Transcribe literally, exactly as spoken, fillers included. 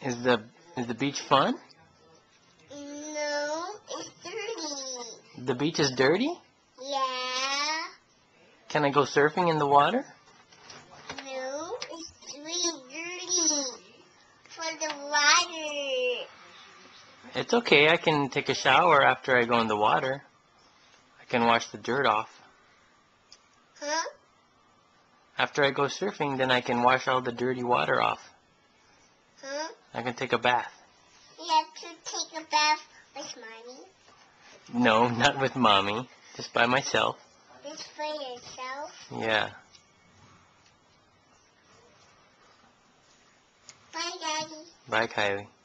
Is the is the beach fun? No, it's dirty. The beach is dirty? Yeah. Can I go surfing in the water? No, it's really dirty for the water. It's okay. I can take a shower after I go in the water. I can wash the dirt off. Huh? After I go surfing, then I can wash all the dirty water off. Huh? I can take a bath. You have to take a bath with Mommy. No, not with Mommy. Just by myself. Just for yourself. Yeah. Bye, Daddy. Bye, Kylie.